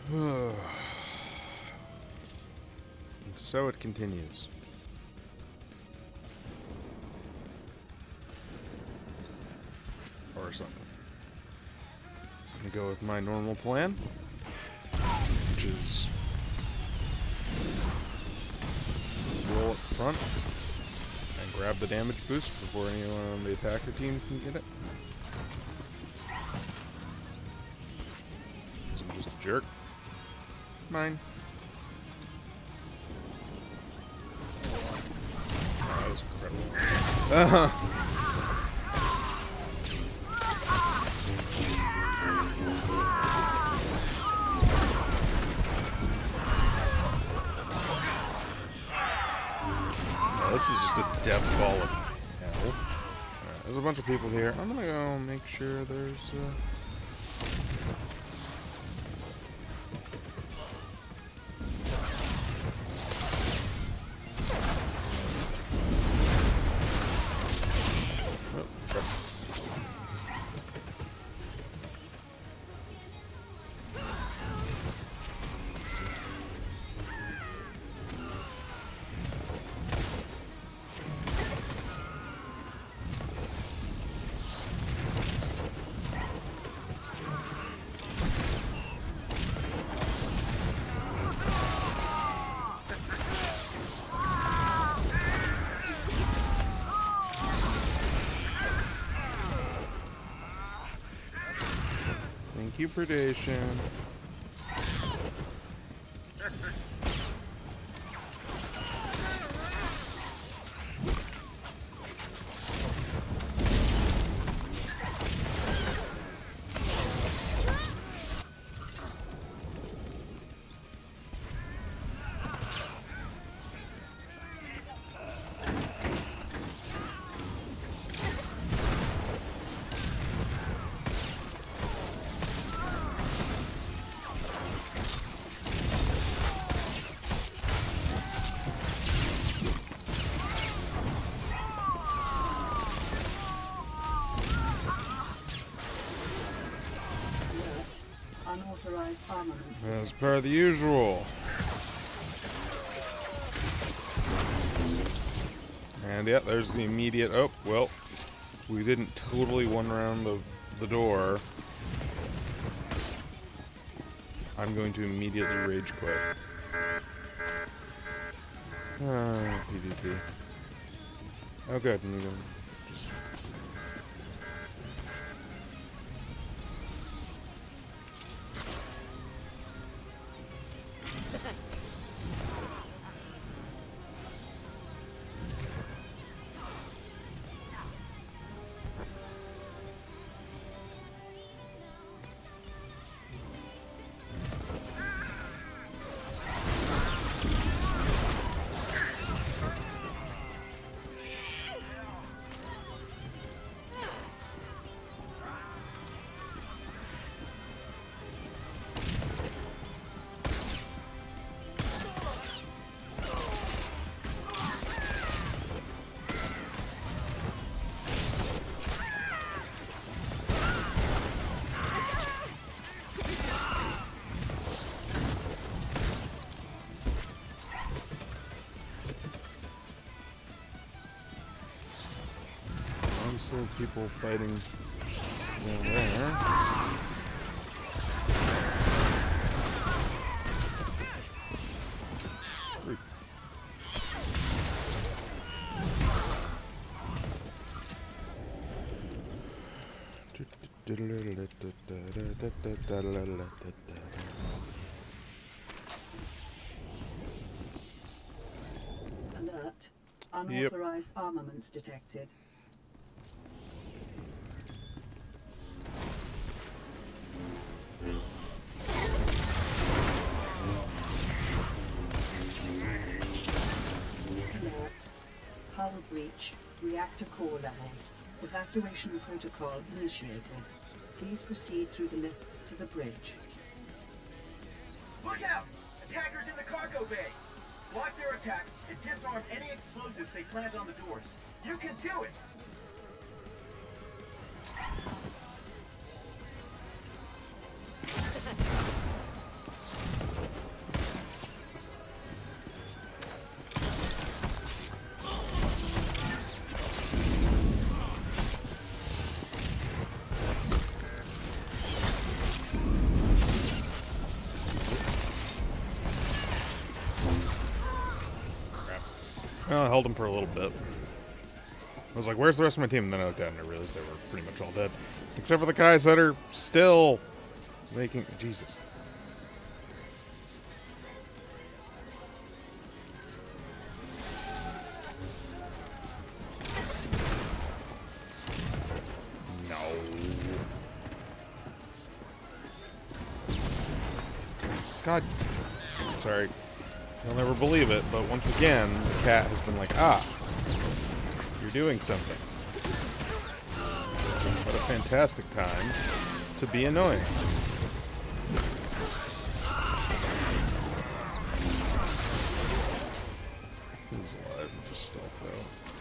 And so it continues. Or something. I'm gonna go with my normal plan, which is roll up front and grab the damage boost before anyone on the attacker team can get it. So I'm just a jerk. Mine. Oh, that was incredible. This is just a death ball of hell. Alright, there's a bunch of people here. I'm gonna go make sure there's oh, crap. Thank you, predation. Unauthorized armaments. As per the usual. And yeah, there's the immediate. Oh, well, we didn't totally one round the door. I'm going to immediately rage quit. PvP. Oh, good. I'm gonna just... Still people fighting down there. Alert. Unauthorized armaments detected. Hull breach. Reactor core level. Evacuation protocol initiated. Please proceed through the lifts to the bridge. Look out! Attackers in the cargo bay! Block their attack and disarm any explosives they plant on the doors. You can do it! Well, I held them for a little bit. I was like, where's the rest of my team? And then I looked at it and I realized they were pretty much all dead. Except for the guys that are still making... Jesus. No. God. Sorry. You'll never believe it, but once again, the cat has been like, ah, you're doing something. What a fantastic time to be annoying. He's alive and just stealth though.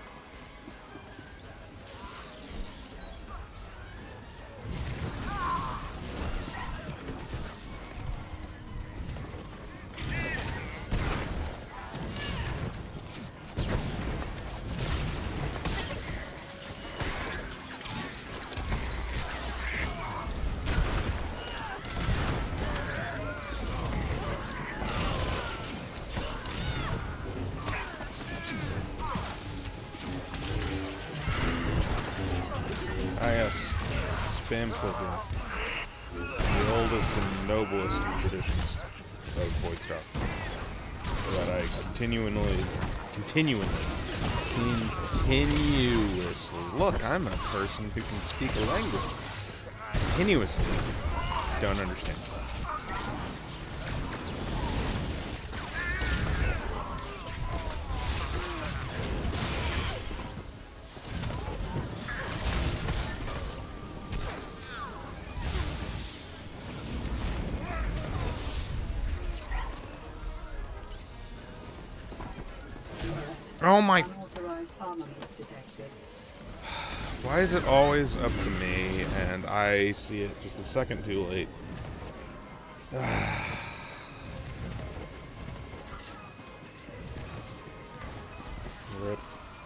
Ah yes, spam clicking. The oldest and noblest of traditions of Void Star. That I continuously. Look, I'm a person who can speak a language. Continuously. Don't understand. Oh my... Unauthorized armaments detected. Why is it always up to me and I see it just a second too late? Rip.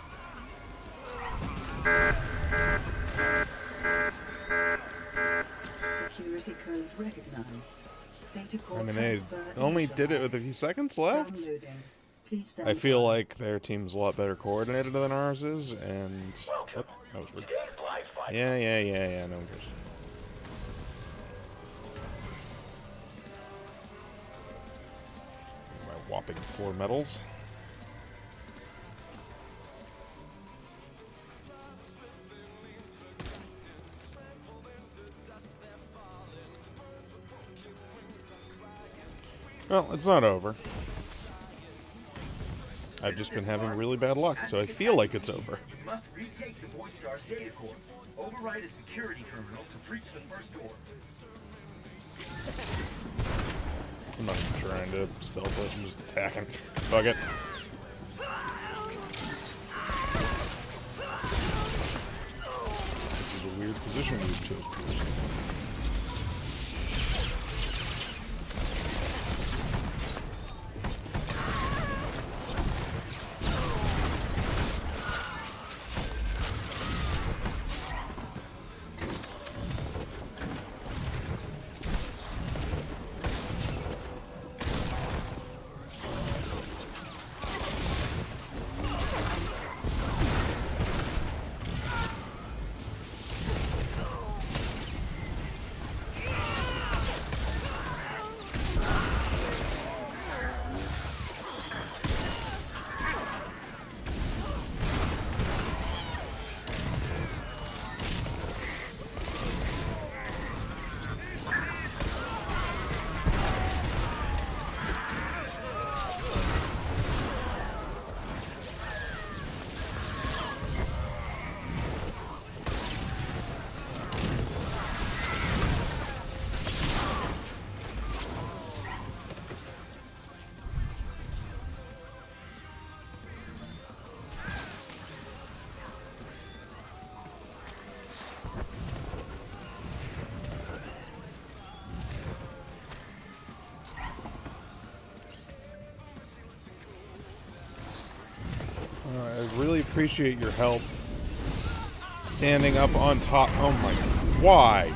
Security code recognized. Data core I mean, transfer they only did it with a initialized. few seconds left. Downloading. Please stand I feel by. like their team's a lot better coordinated than ours is, and... What? That was weird. Yeah, no one cares. My whopping 4 medals. Well, it's not over. I've just been having really bad luck, so I feel like it's over. You must retake the Void Star's data core. Override a security terminal to breach the first door. I'm not even trying to stealth it, I'm just attacking. Fuck it. This is a weird position we've chosen. I really appreciate your help standing up on top. Oh my, why?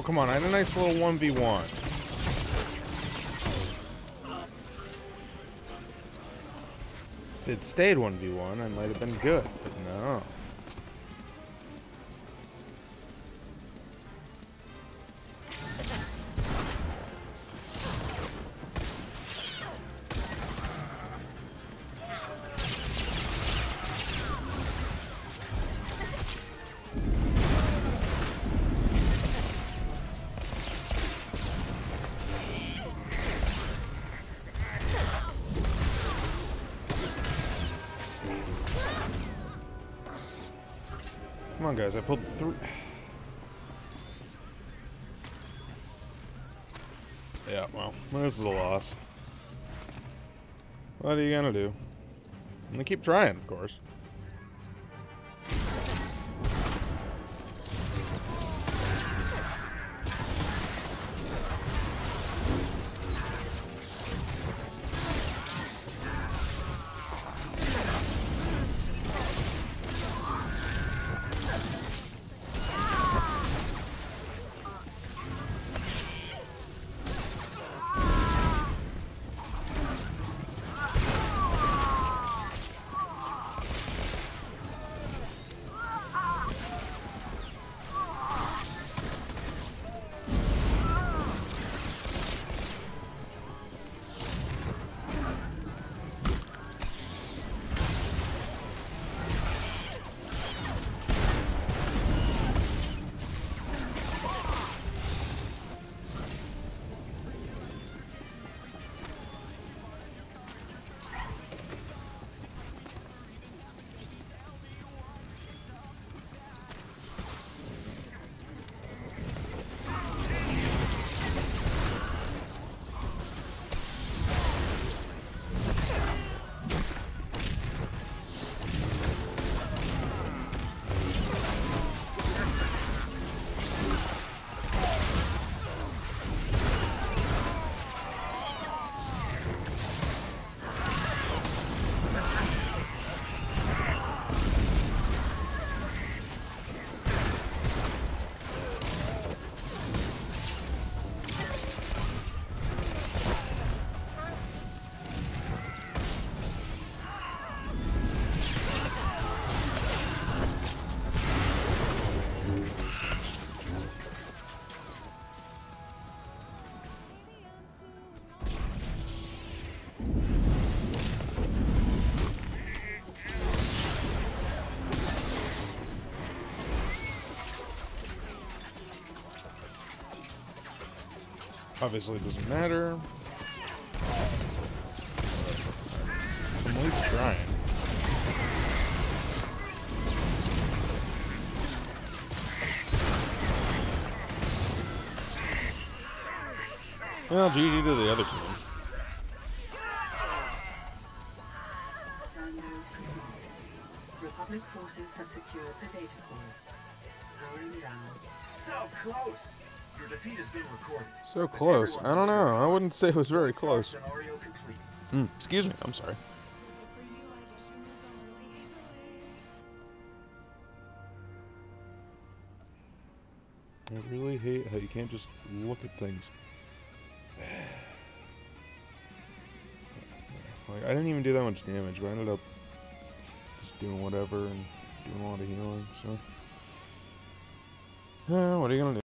Oh, come on, I had a nice little 1v1. If it stayed 1v1, I might have been good, but no. Come on, guys, I pulled through. Yeah, well, this is a loss. What are you gonna do? I'm gonna keep trying, of course. Obviously it doesn't matter. I'm at least trying. Well, GG to the other team. Republic forces have secured the data core. Powering down. So close! Your defeat has been recorded. So close. I don't know. I wouldn't say it was very close. Scenario complete. Excuse me. I'm sorry. I really hate how you can't just look at things. Like, I didn't even do that much damage, but I ended up just doing whatever and doing a lot of healing, so... what are you gonna do?